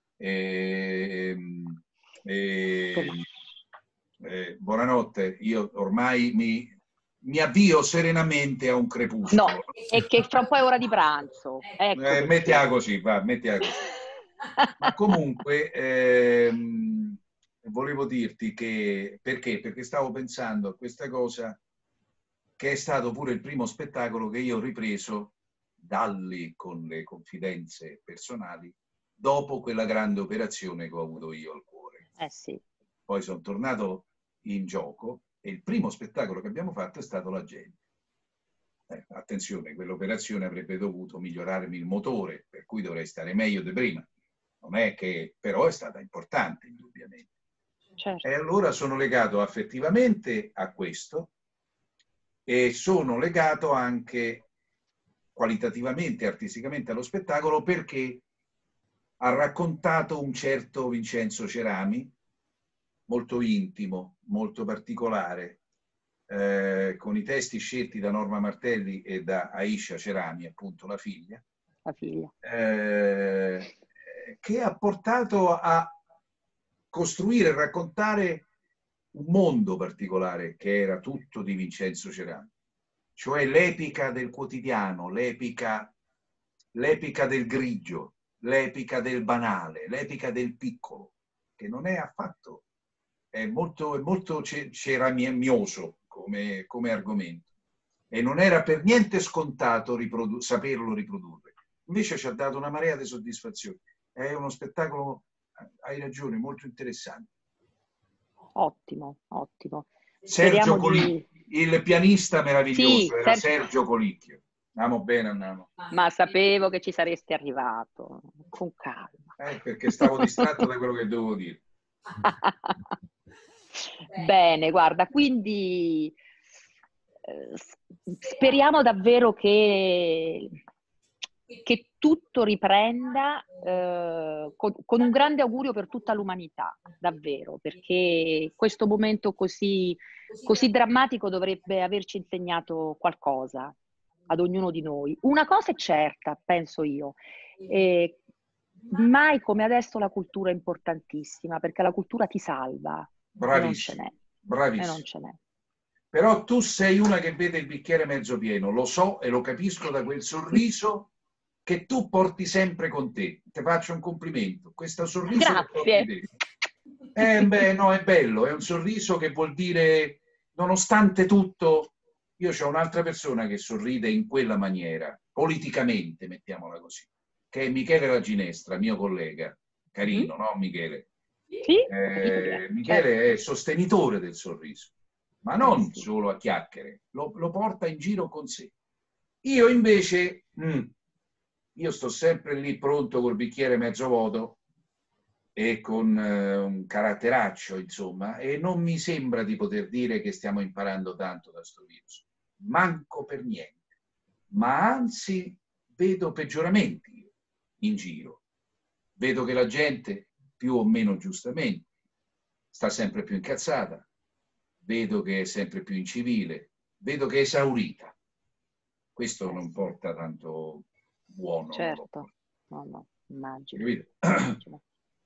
e... e eh, buonanotte, io ormai mi, mi avvio serenamente a un crepuscolo. No, è che fra un po' è ora di pranzo. Ecco eh, mettila così, va, mettila così. Ma comunque ehm, volevo dirti che perché? Perché stavo pensando a questa cosa, che è stato pure il primo spettacolo che io ho ripreso dalli con le confidenze personali dopo quella grande operazione che ho avuto io al cuore. Eh sì. Poi sono tornato in gioco e il primo spettacolo che abbiamo fatto è stato La gente. Eh, attenzione, quell'operazione avrebbe dovuto migliorarmi il motore, per cui dovrei stare meglio di prima. Non è che, però è stata importante, indubbiamente. Certo. E allora sono legato affettivamente a questo e sono legato anche qualitativamente, artisticamente allo spettacolo, perché ha raccontato un certo Vincenzo Cerami, molto intimo, molto particolare, eh, con i testi scelti da Norma Martelli e da Aisha Cerami, appunto la figlia, la figlia. Eh, che ha portato a costruire e raccontare un mondo particolare che era tutto di Vincenzo Cerami, cioè l'epica del quotidiano, l'epica, l'epica del grigio, l'epica del banale, l'epica del piccolo, che non è affatto, è molto, è molto ceramioso come, come argomento e non era per niente scontato riprodu- saperlo riprodurre. Invece ci ha dato una marea di soddisfazioni. È uno spettacolo, hai ragione, molto interessante. Ottimo, ottimo. Sergio Speriamo Colicchio, di... il pianista meraviglioso, sì, era Sergio... Sergio Colicchio. Andiamo bene, andiamo. Ma sapevo che ci saresti arrivato, con calma. Eh, perché stavo distratto da quello che dovevo dire. Bene, guarda, quindi eh, speriamo davvero che, che tutto riprenda eh, con, con un grande augurio per tutta l'umanità, davvero, perché questo momento così, così drammatico dovrebbe averci insegnato qualcosa ad ognuno di noi. Una cosa è certa, penso io, eh, mai come adesso la cultura è importantissima, perché la cultura ti salva. Bravissimo, E non ce n'è. bravissimo. E non ce n'è. Però tu sei una che vede il bicchiere mezzo pieno, lo so e lo capisco da quel sorriso che tu porti sempre con te. Ti faccio un complimento. Questo sorriso che porti te. Eh, beh, no, è bello, è un sorriso che vuol dire, nonostante tutto, io c'ho un'altra persona che sorride in quella maniera, politicamente, mettiamola così, che è Michele La Ginestra, mio collega, carino, mm-hmm. no Michele? Sì, eh, Michele certo. È sostenitore del sorriso, ma non eh sì. solo a chiacchiere, lo, lo porta in giro con sé. Io invece, mh, io sto sempre lì pronto col bicchiere mezzo vuoto e con eh, un caratteraccio, insomma, e non mi sembra di poter dire che stiamo imparando tanto da sto virus. Manco per niente, ma anzi vedo peggioramenti in giro. Vedo che la gente più o meno giustamente, sta sempre più incazzata, vedo che è sempre più incivile, vedo che è esaurita. Questo non porta tanto buono. Certo, no, no, immagino. Capito? immagino.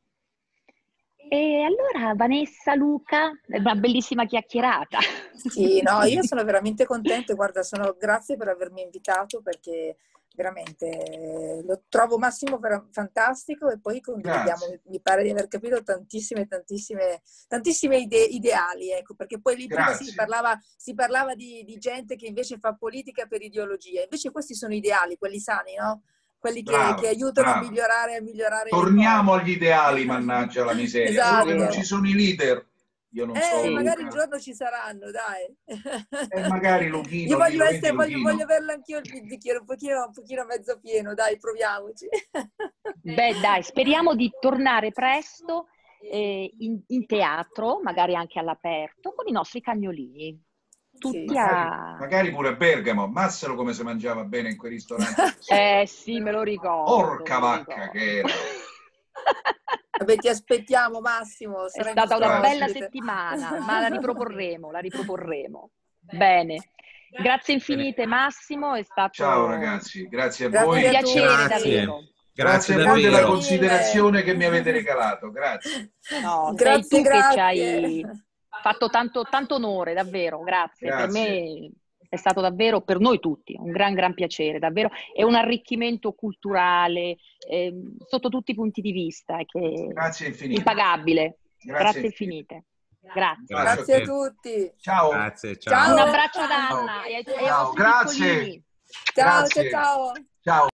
E allora Vanessa, Luca, è una bellissima chiacchierata. Sì, no, io sono veramente contenta, guarda, sono, grazie per avermi invitato perché veramente eh, lo trovo Massimo per, fantastico e poi condividiamo, mi, mi pare di aver capito tantissime, tantissime, tantissime idee, ideali, ecco, perché poi lì prima si parlava, si parlava di, di gente che invece fa politica per ideologia, invece questi sono ideali, quelli sani, no? Quelli che, Bravo, che aiutano bravo. a migliorare, a migliorare. Torniamo agli ideali, mannaggia la miseria. Esatto. Solo che non ci sono i leader. Io non eh, so, magari Luca. un giorno ci saranno, dai. E magari Luchino. Io voglio, essere, voglio, Luchino. voglio averlo anch'io il bicchiere un pochino, un pochino mezzo pieno, dai, proviamoci. Beh, dai, speriamo di tornare presto eh, in, in teatro, magari anche all'aperto, con i nostri cagnolini. Tutti Sì, a... magari, magari pure a Bergamo, ammassalo come si mangiava bene in quei ristoranti. Eh sì, me lo ricordo. Porca me lo vacca ricordo. che era. Vabbè, ti aspettiamo Massimo. È stata una bella settimana, ma la riproporremo, la riproporremo. Bene. Grazie infinite Massimo, è stato Ciao ragazzi, grazie a Grazie voi. un piacere Grazie. davvero. Grazie, Grazie a voi della davvero. considerazione che mi avete regalato, grazie. No, Grazie, sei tu grazie. che ci hai fatto tanto, tanto onore, davvero, grazie. Grazie. Per me è stato davvero, per noi tutti, un gran gran piacere, davvero. È un arricchimento culturale eh, sotto tutti i punti di vista che Grazie infinite. impagabile. Grazie, Grazie infinite. Grazie. Grazie. Grazie a tutti. Ciao. Grazie, Ciao. Un ciao. abbraccio ad Anna e ai, e ai Ciao, vostri grazie. piccolini. Ciao, Grazie. ciao, ciao. Ciao.